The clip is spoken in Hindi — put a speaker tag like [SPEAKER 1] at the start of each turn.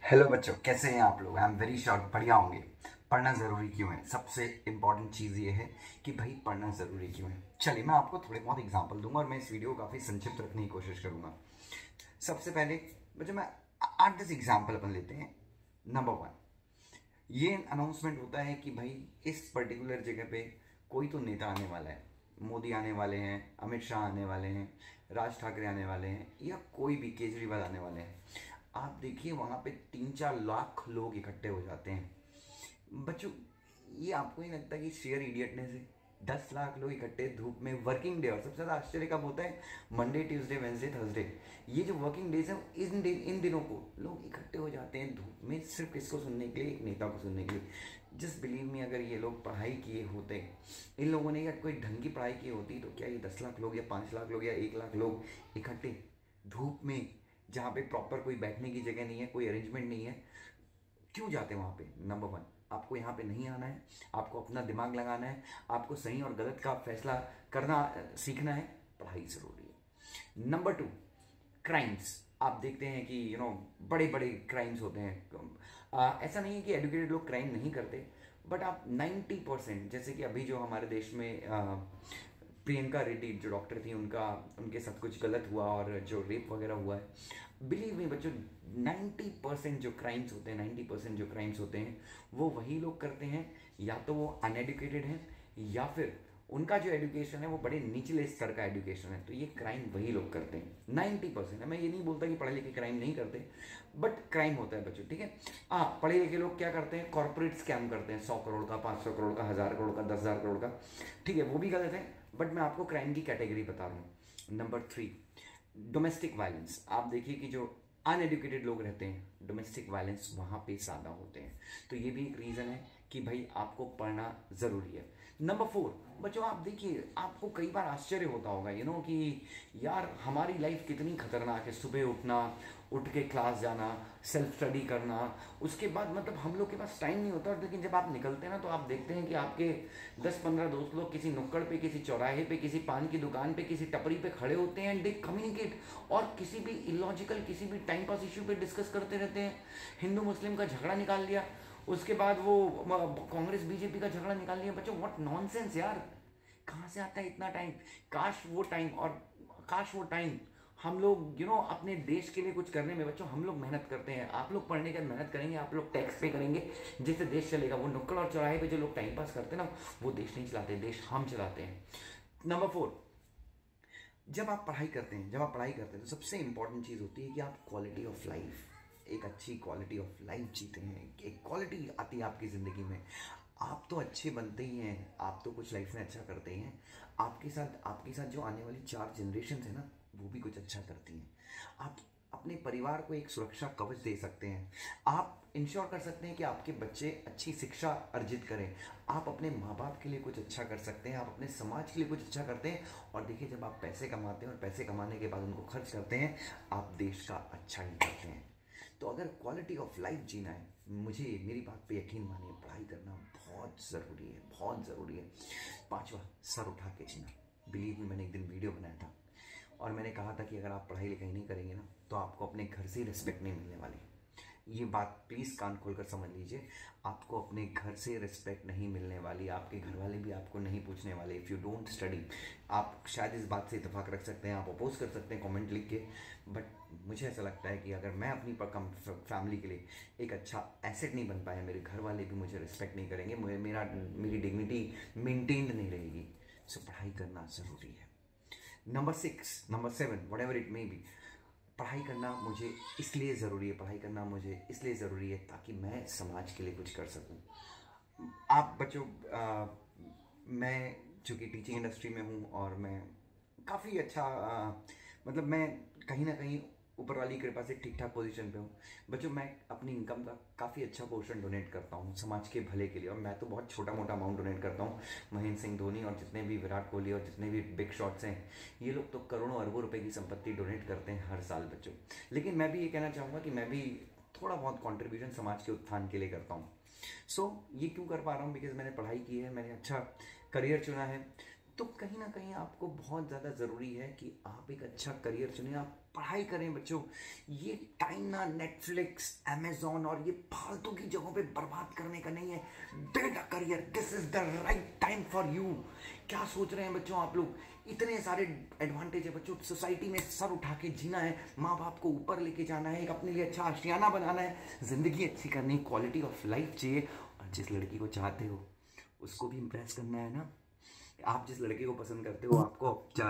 [SPEAKER 1] हेलो बच्चों, कैसे हैं आप लोग? आई एम वेरी श्योर बढ़िया होंगे। पढ़ना ज़रूरी क्यों है? सबसे इम्पॉर्टेंट चीज़ ये है कि भाई पढ़ना ज़रूरी क्यों है। चलिए मैं आपको थोड़े बहुत एग्जांपल दूंगा और मैं इस वीडियो को काफ़ी संक्षिप्त रखने की कोशिश करूंगा। सबसे पहले बच्चों मैं 8-10 एग्जाम्पल अपन लेते हैं। नंबर 1, ये अनाउंसमेंट होता है कि भाई इस पर्टिकुलर जगह पे कोई तो नेता आने वाला है। मोदी आने वाले हैं, अमित शाह आने वाले हैं, राज ठाकरे आने वाले हैं, या कोई भी केजरीवाल आने वाले हैं। आप देखिए वहाँ पे 3-4 लाख लोग इकट्ठे हो जाते हैं। बच्चों, ये आपको नहीं लगता कि शेयर इडियटनेस है? 10 लाख लोग इकट्ठे धूप में, वर्किंग डे, और सबसे ज़्यादा आश्चर्य कब होता है? Monday, Tuesday, Wednesday, Thursday. ये जो वर्किंग डेज है इन दिनों को लोग इकट्ठे हो जाते हैं धूप में, सिर्फ किसको सुनने के लिए? एक नेता को सुनने के लिए। जस्ट बिलीव मी, अगर ये लोग पढ़ाई किए होते, इन लोगों ने या कोई ढंग की पढ़ाई की होती, तो क्या ये 10 लाख लोग या 5 लाख लोग या 1 लाख लोग इकट्ठे धूप में, जहाँ पे प्रॉपर कोई बैठने की जगह नहीं है, कोई अरेंजमेंट नहीं है, क्यों जाते हैं वहाँ पे? नंबर 1, आपको यहाँ पे नहीं आना है, आपको अपना दिमाग लगाना है, आपको सही और गलत का फैसला करना सीखना है, पढ़ाई ज़रूरी है। Number 2, crimes. आप देखते हैं कि बड़े बड़े क्राइम्स होते हैं। ऐसा नहीं है कि एडुकेटेड लोग क्राइम नहीं करते, बट आप 90%, जैसे कि अभी जो हमारे देश में प्रियंका रेड्डी जो डॉक्टर थी, उनके साथ कुछ गलत हुआ और जो रेप वगैरह हुआ है, बिलीव मी बच्चों, 90% जो क्राइम्स होते हैं, 90% जो क्राइम्स होते हैं वो वही लोग करते हैं, या तो वो अनएडुकेटेड हैं, या फिर उनका जो एजुकेशन है वो बड़े निचले स्तर का एजुकेशन है। तो ये क्राइम वही लोग करते हैं 90%। मैं ये नहीं बोलता कि पढ़े लिखे क्राइम नहीं करते, बट क्राइम होता है बच्चों, ठीक है। हाँ, पढ़े लिखे लोग क्या करते हैं? कॉर्पोरेट स्कैम करते हैं, 100 करोड़ का, 500 करोड़ का, 1000 करोड़ का, 10,000 करोड़ का, ठीक है, वो भी गलत है, बट मैं आपको क्राइम की कैटेगरी बता रहा हूँ। Number 3, domestic violence. आप देखिए कि जो अनएडुकेटेड लोग रहते हैं, डोमेस्टिक वायलेंस वहाँ पे ज़्यादा होते हैं। तो ये भी एक रीज़न है कि भाई आपको पढ़ना ज़रूरी है। नंबर 4, बच्चों आप देखिए, आपको कई बार आश्चर्य होता होगा कि यार हमारी लाइफ कितनी खतरनाक है। सुबह उठना, उठ के क्लास जाना, सेल्फ स्टडी करना, उसके बाद मतलब हम लोग के पास टाइम नहीं होता। लेकिन जब आप निकलते हैं ना, तो आप देखते हैं कि आपके 10-15 दोस्त लोग किसी नुक्कड़ पे, किसी चौराहे पे, किसी पान की दुकान पे, किसी टपरी पे खड़े होते हैं एंड दे कम्युनिकेट, और किसी भी इलॉजिकल, किसी भी टाइम पास इशू पे डिस्कस करते रहते हैं। हिंदू मुस्लिम का झगड़ा निकाल लिया, उसके बाद वो कांग्रेस बीजेपी का झगड़ा निकाल लिया। बच्चों व्हाट नॉनसेंस यार, कहाँ से आता है इतना टाइम? काश वो टाइम हम लोग अपने देश के लिए कुछ करने में। बच्चों हम लोग मेहनत करते हैं, आप लोग पढ़ने का मेहनत करेंगे, आप लोग टैक्स पे करेंगे, जिससे देश चलेगा। वो नुक्कड़ और चौराहे पे जो लोग टाइम पास करते हैं ना, वो देश नहीं चलाते, देश हम चलाते हैं। नंबर 4, जब आप पढ़ाई करते हैं तो सबसे इंपॉर्टेंट चीज़ होती है कि आप क्वालिटी ऑफ लाइफ, एक अच्छी क्वालिटी ऑफ लाइफ जीते हैं। एक क्वालिटी आती है आपकी ज़िंदगी में। आप तो अच्छे बनते ही हैं, आप तो कुछ लाइफ में अच्छा करते ही हैं, आपके साथ जो आने वाली 4 जनरेशन है ना, वो भी कुछ अच्छा करती हैं। आप अपने परिवार को एक सुरक्षा कवच दे सकते हैं। आप इंश्योर कर सकते हैं कि आपके बच्चे अच्छी शिक्षा अर्जित करें। आप अपने माँ बाप के लिए कुछ अच्छा कर सकते हैं, आप अपने समाज के लिए कुछ अच्छा करते हैं। और देखिए, जब आप पैसे कमाते हैं और पैसे कमाने के बाद उनको खर्च करते हैं, आप देश का अच्छा ही करते हैं। तो अगर क्वालिटी ऑफ लाइफ जीना है, मेरी बात पे यकीन मानिए, पढ़ाई करना बहुत ज़रूरी है, बहुत ज़रूरी है। 5वां, सर उठा के जीना। बिलीव मी, मैंने एक दिन वीडियो बनाया था और मैंने कहा था कि अगर आप पढ़ाई लिखाई नहीं करेंगे ना, तो आपको अपने घर से रिस्पेक्ट नहीं मिलने वाली। ये बात प्लीज़ कान खोलकर समझ लीजिए, आपको अपने घर से रिस्पेक्ट नहीं मिलने वाली। आपके घर वाले भी आपको नहीं पूछने वाले इफ़ यू डोंट स्टडी। आप शायद इस बात से इतफाक़ रख सकते हैं, आप अपोज कर सकते हैं कमेंट लिख के, बट मुझे ऐसा लगता है कि अगर मैं अपनी फैमिली के लिए एक अच्छा एसेट नहीं बन पाया, मेरे घर वाले भी मुझे रिस्पेक्ट नहीं करेंगे, मेरी डिग्निटी मेंटेन्ड नहीं रहेगी। सो पढ़ाई करना ज़रूरी है। Number 7, whatever it may be, पढ़ाई करना मुझे इसलिए ज़रूरी है ताकि मैं समाज के लिए कुछ कर सकूं। आप बच्चों, मैं चूँकि टीचिंग इंडस्ट्री में हूँ और मैं काफ़ी अच्छा, मतलब मैं कहीं ना कहीं ऊपर वाली कृपा से ठीक ठाक पोजीशन पे हूँ। बच्चों, मैं अपनी इनकम का काफ़ी अच्छा पोर्शन डोनेट करता हूँ समाज के भले के लिए, और मैं तो बहुत छोटा मोटा अमाउंट डोनेट करता हूँ। महेंद्र सिंह धोनी और जितने भी विराट कोहली और जितने भी बिग शॉट्स हैं, ये लोग तो करोड़ों अरबों रुपए की संपत्ति डोनेट करते हैं हर साल बच्चों। लेकिन मैं भी ये कहना चाहूँगा कि मैं भी थोड़ा बहुत कॉन्ट्रीब्यूशन समाज के उत्थान के लिए करता हूँ। सो ये क्यों कर पा रहा हूँ? बिकॉज मैंने पढ़ाई की है, मैंने अच्छा करियर चुना है। तो कहीं ना कहीं आपको बहुत ज़्यादा ज़रूरी है कि आप एक अच्छा करियर चुनें, आप पढ़ाई करें बच्चों। ये टाइम ना नेटफ्लिक्स, अमेजोन और ये फालतू की जगहों पे बर्बाद करने का नहीं है। Build a career, this is the right time for you. क्या सोच रहे हैं बच्चों आप लोग? इतने सारे एडवांटेज है बच्चों, सोसाइटी में सर उठा के जीना है, माँ बाप को ऊपर लेके जाना है, एक अपने लिए अच्छा आशियाना बनाना है, ज़िंदगी अच्छी करनी, क्वालिटी ऑफ लाइफ चाहिए। और जिस लड़की को चाहते हो उसको भी इम्प्रेस करना है ना। आप जिस लड़के को पसंद करते हो आपको